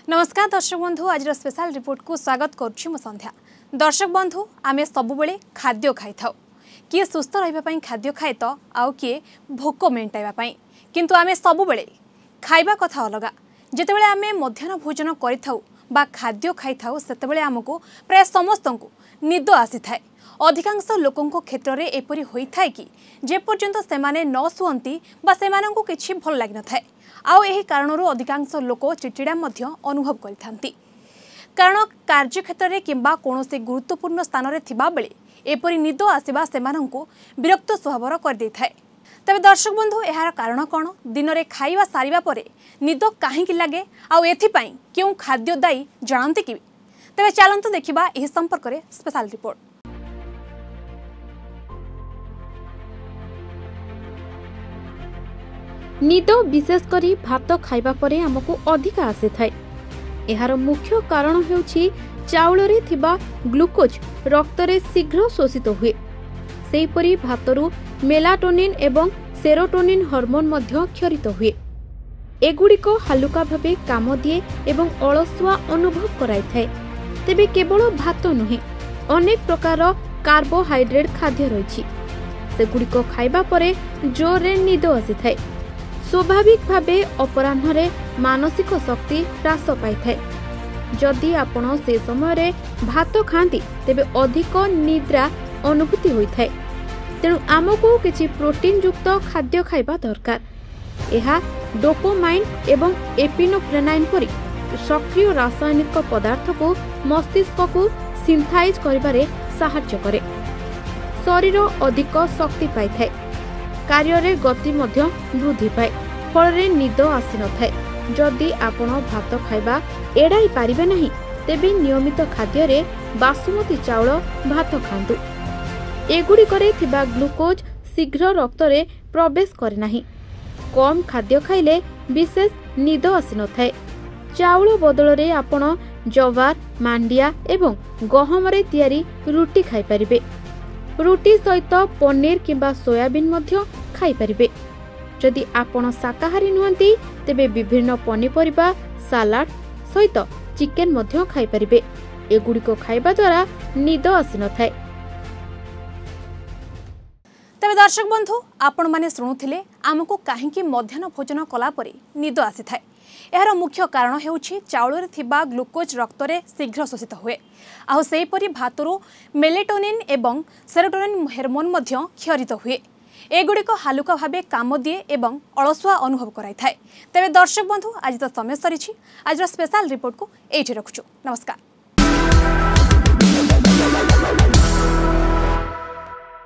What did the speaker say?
नमस्कार दर्शक बंधु आज स्पेशल रिपोर्ट को स्वागत करुच्ची मो संध्या। दर्शक बंधु आमे सबुबले खाद्य खाई थाउ किए सुस्थ रहिबा खाद्य खाए तो आउ किए भोक मेंटाइबा किंतु आमे सबुबले खाइबा कथा अलगा। जेतेबेले आमे मध्याह्न भोजन करिथाउ बा खाद्य खाई थाउ सेतेबेले हमको प्राय समस्तंकु निद आसी थाए। अधिकांश लोकंको क्षेत्र में एपरी होई थाए कि जे पर्यंत सेमाने न सुअंती बा सेमानंकु किछि भल लागि न थाए। आउ एही कारणरू अधिकांश लोक चिड़चिड़ा मध्य अनुभव करिथांती। कारण कार्य क्षेत्र में किंबा कोनोसी गुरुत्वपूर्ण स्थान में थिबा बेले एपरी निद आसीबा सेमानंकु विरक्त स्वभावर कर दै थाए। तबे दर्शक बंधु एहार कारण कौन, दिन में खाइबा सारिबा परे निद काहेकि लागे, आउ एथिपाई केउ खाद्य दायी जानते कि? तबे चलंतु देखिबा एही संपर्क रे स्पेशल रिपोर्ट। निद विशेषकर भात खाइबा परे आमको अधिक आसी थाए। एहार मुख्य कारण हेउछि चाउल रे थिबा ग्लूकोज रक्त रे शीघ्र शोषित हुए। सेहीपरि भातरू मेलाटोनिन एवं सेरोटोनिन हार्मोन मध्य क्षरित हुए। एगुड़िक हालुका भावे काम दिए एवं अलसुआ अनुभव कराई थाए। तेबे केवल भात नुहे, अनेक प्रकार कार्बोहाइड्रेट खाद्य रही सेगुड़िक खाइबा परे जोर रे निद आसी थाए। स्वाभाविक भावे अपराह्न मानसिक शक्ति ह्रास पाई थाए। जदि आपण से समय रे भात खाती तेबे अधिक निद्रा अनुभूति होई थाए। तेणु आमको किछि प्रोटीन युक्त खाद्य खाइबा दरकार। एहा डोपामाइन एवं एपिनेफ्रेनाइन परि सक्रिय रासायनिक पदार्थ को मस्तिष्क को सिंथाइज करिबारे सहायता करे। शरीर अधिक शक्ति पाई थाए। कार्य रे गति मध्य वृद्धि पाए, फल रे निद आसी न थाए। जदि आपण भात खाइबा एड़ाई पारिबे नहीं तेबे नियमित खाद्य रे बासमती चाउल भात खांतु। एगुड़िकरे थिबा ग्लूकोज शीघ्र रक्त रे प्रवेश करे नहीं। कम खाद्य खाइले विशेष निद आसी न थाए। चाउल बदल रे आपण जवार, मांडिया एवं गहम रे तयारी रुटी खाई परिबे। रुटी सहित पनीर किंबा सोयाबीन मध्य खाई परिबे। जदि आपण शाकाहारी नुहंती तेबे विभिन्न पनीपरिबा सालाड सहित चिकेन मध्य खाई परिबे। एगुड़िको खाइबा द्वारा निद आसी न थाए। तबे दर्शक बंधु आपण माने शुणुथिले आमको काहेकि मध्याह्न भोजन कला परे निद आसी थाए। एहार मुख्य कारण हेउछि चाउल रे थिबा ग्लूकोज रक्त रे शीघ्र शोषित हुए। आउ सेहीपरि भातरू मेलेटोनिन एवं सेरोटोनिन हार्मोन मध्य क्षरित हुए। एगुड़िक हालुका भावे काम दिए एवं अलसुआ अनुभव कराई थाए। तेबे दर्शक बंधु आज तो समय सरीछि। आज स्पेशल रिपोर्ट को एठी रखुछु। नमस्कार।